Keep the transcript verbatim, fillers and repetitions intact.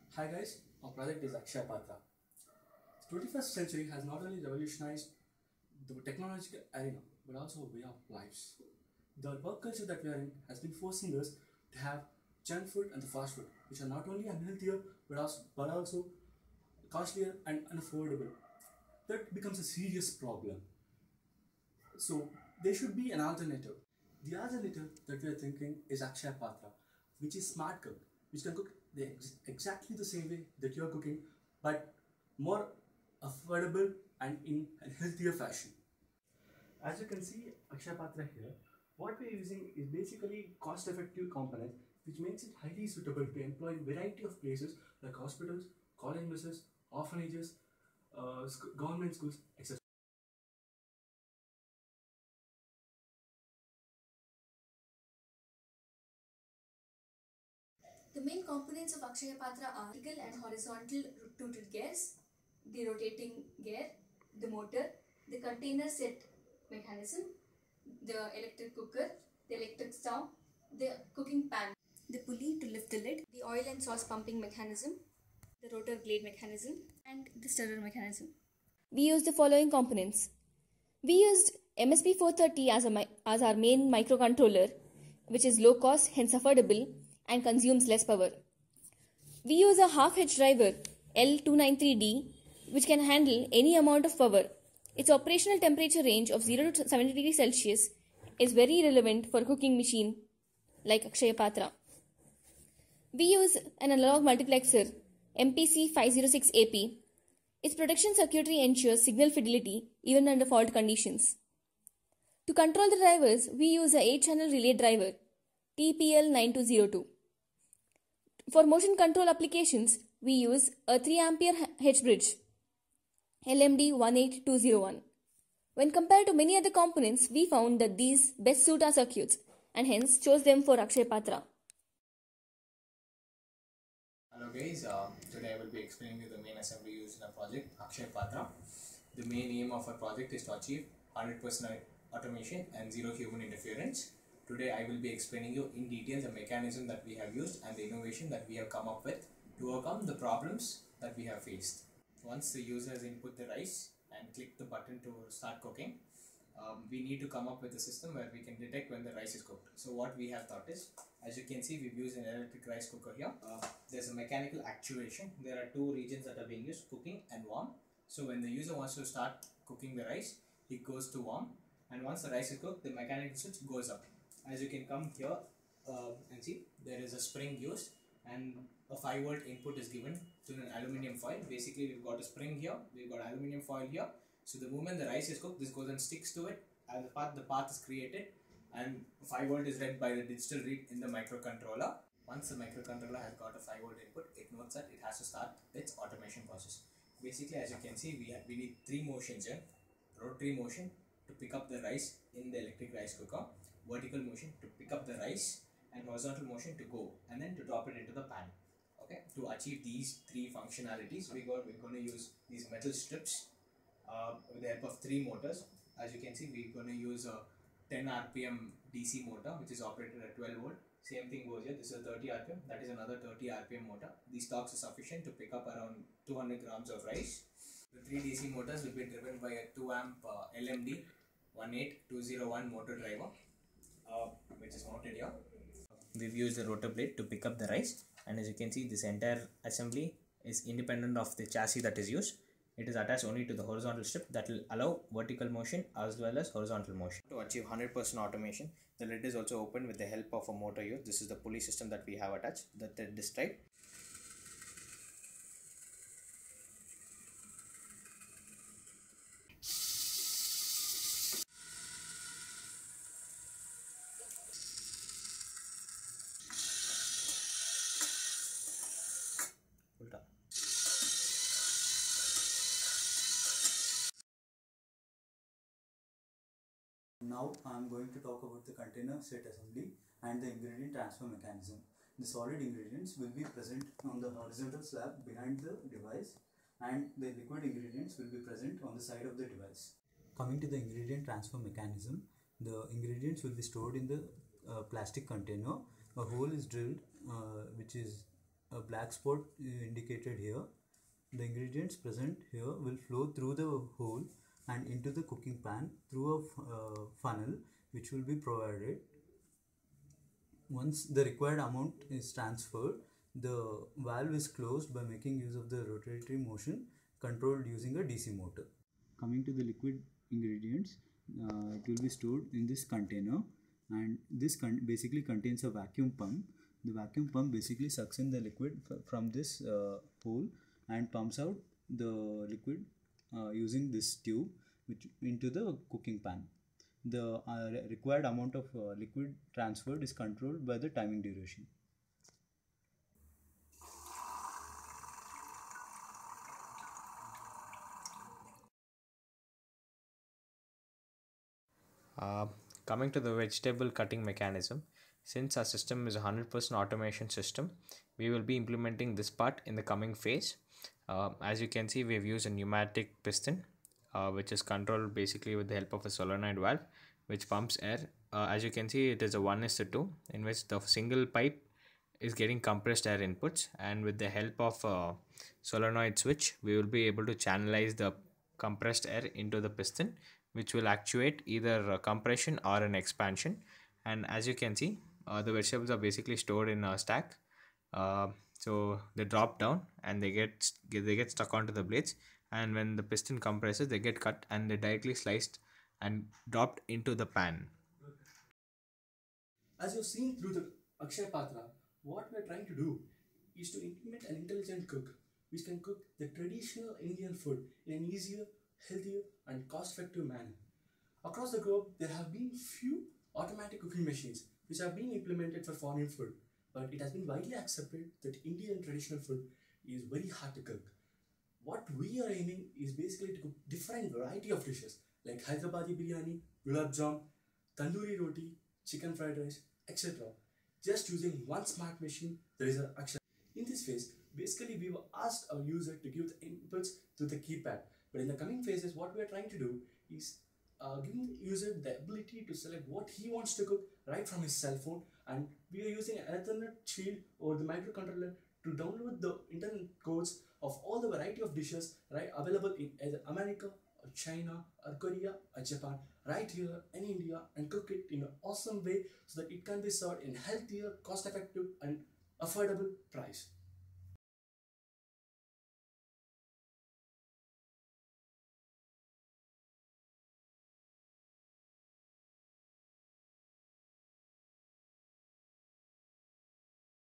Hi guys, our project is Akshaya Pathra. The twenty-first century has not only revolutionized the technological arena but also way of lives. The work culture that we are in has been forcing us to have junk food and the fast food, which are not only unhealthier but also, but also costlier and unaffordable. That becomes a serious problem. So there should be an alternative. The alternative that we are thinking is Akshaya Patra, which is smart cook, which can cook the ex exactly the same way that you are cooking, but more affordable and in a healthier fashion. As you can see, Akshaya Patra here, what we are using is basically cost-effective components, which makes it highly suitable to employ in variety of places like hospitals, college messes, orphanages, uh, sc government schools, et cetera. The main components of Akshaya Patra are vertical and horizontal toted gears, the rotating gear, the motor, the container set mechanism, the electric cooker, the electric stove, the cooking pan, the pulley to lift the lid, the oil and sauce pumping mechanism, the rotor blade mechanism, and the stirrer mechanism. We used the following components. We used M S P four thirty as, a, as our main microcontroller, which is low cost, hence affordable, and consumes less power. We use a half-hitch driver L two ninety-three D, which can handle any amount of power. Its operational temperature range of zero to seventy degrees Celsius is very relevant for a cooking machine like Akshaya Patra. We use an analog multiplexer M P C five oh six A P. Its protection circuitry ensures signal fidelity even under fault conditions. To control the drivers, we use a eight channel relay driver T P L nine two zero two. For motion control applications, we use a three ampere H bridge L M D one eight two zero one. When compared to many other components, we found that these best suit our circuits and hence chose them for Akshaya Patra. Hello guys, uh, today I will be explaining you the main assembly used in a project Akshaya Patra. The main aim of our project is to achieve one hundred percent automation and zero human interference. Today I will be explaining you in detail the mechanism that we have used and the innovation that we have come up with to overcome the problems that we have faced. Once the user has input the rice and click the button to start cooking, um, we need to come up with a system where we can detect when the rice is cooked. So what we have thought is, as you can see, we've used an electric rice cooker here. Uh, there's a mechanical actuation. There are two regions that are being used, cooking and warm. So when the user wants to start cooking the rice, he goes to warm, and once the rice is cooked, the mechanical switch goes up. As you can come here uh, and see, there is a spring used and a five volt input is given to an aluminium foil. Basically, we've got a spring here, we've got aluminium foil here. So the moment the rice is cooked, this goes and sticks to it, and the path, the path is created, and five volt is read by the digital read in the microcontroller. Once the microcontroller has got a five volt input, it knows that it has to start its automation process. Basically, as you can see, we have, we need three motions here: rotary motion to pick up the rice in the electric rice cooker, vertical motion to pick up the rice, and horizontal motion to go and then to drop it into the pan. Okay, to achieve these three functionalities, we got we're going to use these metal strips uh, with the help of three motors. As you can see, we're going to use a ten R P M D C motor which is operated at twelve volt. Same thing goes here. This is a thirty R P M. That is another thirty R P M motor. These torques are sufficient to pick up around two hundred grams of rice. The three D C motors will be driven by a two amp uh, L M D one eight two zero one motor driver, uh, which is mounted here. We've used the rotor blade to pick up the rice, and as you can see, this entire assembly is independent of the chassis that is used. It is attached only to the horizontal strip that will allow vertical motion as well as horizontal motion. To achieve one hundred percent automation, the lid is also opened with the help of a motor used. This is the pulley system that we have attached, that is described. Now I am going to talk about the container set assembly and the ingredient transfer mechanism. The solid ingredients will be present on the horizontal slab behind the device, and the liquid ingredients will be present on the side of the device. Coming to the ingredient transfer mechanism, the ingredients will be stored in the uh, plastic container. A hole is drilled uh, which is a black spot uh, indicated here. The ingredients present here will flow through the hole and into the cooking pan through a uh, funnel which will be provided. Once the required amount is transferred, the valve is closed by making use of the rotatory motion controlled using a D C motor. Coming to the liquid ingredients, uh, it will be stored in this container, and this con basically contains a vacuum pump. The vacuum pump basically sucks in the liquid from this uh, hole and pumps out the liquid uh, using this tube which into the cooking pan. The uh, required amount of uh, liquid transferred is controlled by the timing duration. Uh, coming to the vegetable cutting mechanism, since our system is a one hundred percent automation system, we will be implementing this part in the coming phase. Uh, as you can see, we have used a pneumatic piston uh, which is controlled basically with the help of a solenoid valve which pumps air. Uh, as you can see, it is a one is to two in which the single pipe is getting compressed air inputs, and with the help of a solenoid switch we will be able to channelize the compressed air into the piston, which will actuate either compression or an expansion. And as you can see, uh, the vegetables are basically stored in a stack, uh, so they drop down and they get they get stuck onto the blades, and when the piston compresses they get cut and they directly sliced and dropped into the pan. As you've seen through the Akshaya Patra, what we're trying to do is to implement an intelligent cook which can cook the traditional Indian food in an easier, healthier and cost-effective manner. Across the globe, there have been few automatic cooking machines which have been implemented for foreign food, but it has been widely accepted that Indian traditional food is very hard to cook. What we are aiming is basically to cook different variety of dishes like Hyderabadi biryani, gulab jam, tandoori roti, chicken fried rice, et cetera. Just using one smart machine, that is an Akshaya. In this phase, basically we were asked our user to give the inputs to the keypad. But in the coming phases, what we are trying to do is uh, giving the user the ability to select what he wants to cook right from his cell phone, and we are using an Ethernet shield or the microcontroller to download the internet codes of all the variety of dishes right available in either America or China or Korea or Japan right here in India, and cook it in an awesome way so that it can be served in healthier, cost effective and affordable price.